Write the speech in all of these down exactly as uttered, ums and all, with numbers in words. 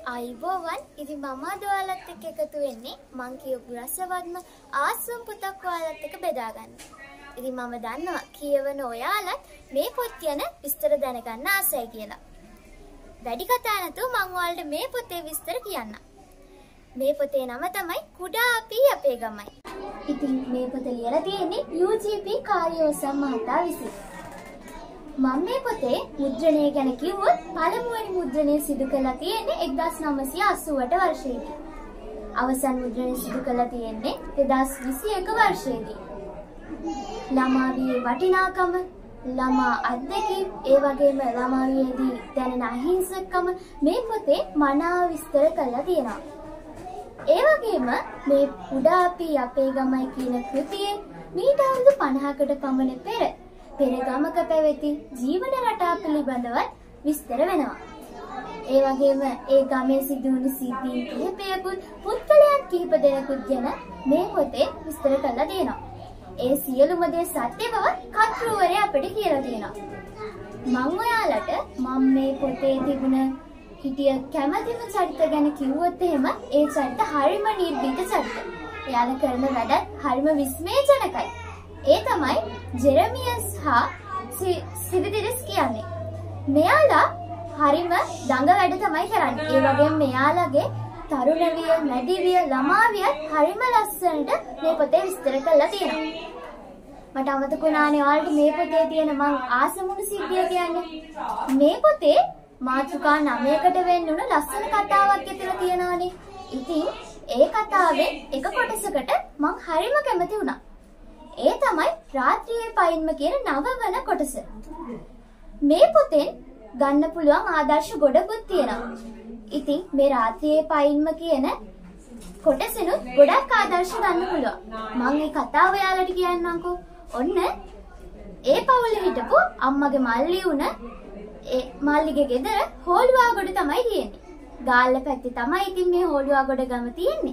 අයිබෝවන් ඉතින් මම අද ඔයාලත් එක්ක එකතු වෙන්නේ මං කියපු රසවත්ම ආසම් පොතක් ඔයාලත් එක්ක බෙදා ගන්න. ඉතින් මම දන්නවා කියවන ඔයාලත් මේ පොත් ගැන විස්තර දැනගන්න ආසයි කියලා. වැඩි කතා නැතුව මං ඔයාලට මේ පොතේ විස්තර කියන්නම්. මේ පොතේ නම තමයි කුඩා අපි අපේ ගමයි. ඉතින් මේ පොත ලියලා තියෙන්නේ යූ ජී පී කාර්යෝසම් මහතා විසින්. මම මේ පොතේ මුද්‍රණය ගැන කිව්වොත් පළමුවැනි මුද්‍රණය සිදු කළා තියෙන්නේ එක්දාස් නවසිය අසූවට වර්ෂයේදී. අවසන් මුද්‍රණය සිදු කළා තියෙන්නේ දෙදාස් විසි එක වර්ෂයේදී. ළමාවියේ වටිනාකම, ළමා අත්දැකීම්, ඒ වගේම ළමාවියේදී දැනෙන අහිංසකකම මේ පොතේ මනාව විස්තර කරලා තියෙනවා. ඒ වගේම මේ කුඩා අපි අපේ ගමයි කියන කෘතියේ මීට අවුරුදු පනහකට පමණ පෙර පෙර ගමක පැවති ජීවන රටාව පිළිබඳව විස්තර වෙනවා. ඒ වගේම ඒ ගමේ සිදුවුණු සිද්ධීන් කිහිපයකුත් පුද්ගලයන් කිහිප දෙනෙකුත් ගැන මේ පොතේ විස්තර කරලා තියෙනවා. ඒ සියලුම දේ සත්‍ය බව කතුරුවරයා අපිට කියලා තියෙනවා. මම ඔයාලට මම මේ පොතේ තිබුණ හිටිය කැමැතිම චරිත ගැන කිව්වොත් එහෙම ඒ චරිත හරිම නිර්භීත චරිත. එයාලා කරන වැඩත් හරිම විස්මයජනකයි. ඒ තමයි ජෙරමියස් හා සිවිදිරිස් කියන්නේ. මෙයාලා හරිම දඟ වැඩ තමයි කරන්නේ. ඒ වගේම මෙයාලගේ තරුණ විය, මැදි විය, ළමා වියත් හරිම ලස්සනට මේ පොතේ විස්තර කරලා තියෙනවා. මට අමතක වුණානේ ඔයාලට මේ පොතේ තියෙන මං ආසමුණු සිද්ධිය කියන්නේ. මේ පොතේ මාතෘකා නවයකට වෙන්නුණු ලස්සන කතාවක් ඇතුළේ තියෙනවානේ. ඉතින් ඒ කතාවේ එක කොටසකට මං හරිම කැමති වුණා. ඒ තමයි රාත්‍රියේ පයින්ම කියන නවවන කොටස. මේ පොතෙන් ගන්න පුළුවන් ආදර්ශ ගොඩකුත් තියෙනවා. ඉතින් මේ රාත්‍රියේ පයින්ම කියන කොටසෙනුත් ගොඩක් ආදර්ශ ගන්න පුළුවන්. මම මේ කතාව ඔයාලට කියන්නම්කෝ. ඔන්න ඒ පවුලේ හිටපු අම්මගේ මල්ලි උන ඒ මල්ලිගේ ගෙදර හෝලුවාගොඩ තමයි තියෙන්නේ. ගාල්ල පැත්තේ තමයි ඉතින් මේ හෝලුවාගොඩ ගම තියෙන්නේ.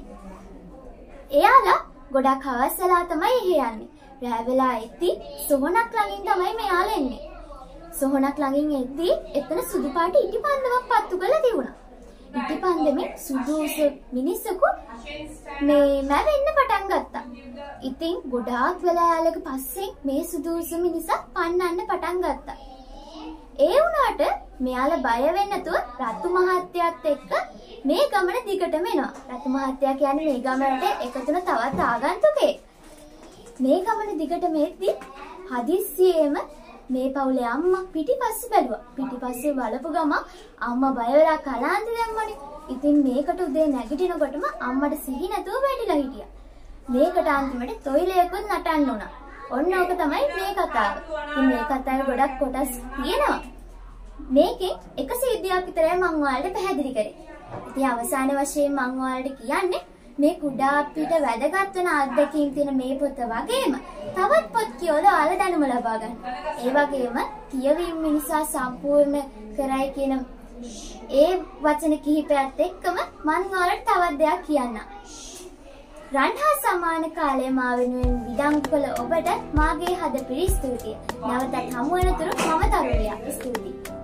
එයාලා ගොඩක් හවස් වෙලා තමයි එහෙ යන්නේ. රෑ වෙලා එද්දි සොහනක් ළඟින් තමයි මෙයාලා එන්නේ. සොහනක් ළඟින් එද්දි එතන සුදු පාට ඉටිපන්දමක් පත්තු කරලා තිබුණා. ඉටිපන්දමේ සුදුසු මිනිස්සුකු මේ මැවෙන්න පටන් ගත්තා. ඉතින් ගොඩාක් වෙලා යාලක පස්සේ මේ සුදුසු මිනිසා පන්නන්න පටන් ගත්තා. ඒ වුණාට මෙයාලා බය වෙන්නේ නැතුව රතු මහත්තයාත් එක්ක මේ ගමන දිගටම එනවා. රතු මහත්තයා කියන්නේ මේ ගමනට එකතුන තවත් ආගන්තුකෙක්. මේ ගමන දිගටම එද්දි හදිස්සියෙම මේ පවුලේ අම්මා පිටිපස්සේ බැලුවා. පිටිපස්සේ බලපු ගමන් අම්මා බය වෙලා කලාන්ත දැම්මනේ. ඉතින් මේකට උදේ නැගිටිනකොටම අම්මට සිහි නැතුව වැටිලා හිටියා. මේකට අන්තිමට තොইলයකුත් නටන්න උනා. ඔන්න ඕක තමයි මේ කතාව. ඉතින් මේ කතාවේ ගොඩක් කොටස් තියෙනවා. මේකෙන් එක සිද්ධියක් විතරයි මම ඔයාලට පැහැදිලි කරේ. ඉතින් අවසාන වශයෙන් මම ඔයාලට කියන්නේ මේ කුඩා අපිට වැදගත් වෙන අත්දැකීම් තියෙන මේ පොත වගේම තවත් පොත් කියවලා ඔයාලා දැනුම ලබා ගන්න. ඒ වගේම කියවීම නිසා සම්පූර්ණ කරයි කියන ඒ වචන කිහිපයත් එක්කම මම ඔයාලට තවත් දෙයක් කියන්නම්. රන්හා සමාන කාලයේ මා වෙනුවෙන් විඩංගු කළ ඔබට මාගේ හදපිරි ස්තුතියි. නැවතත් හමු වෙනතුරු මම තරුලියා. ස්තුතියි.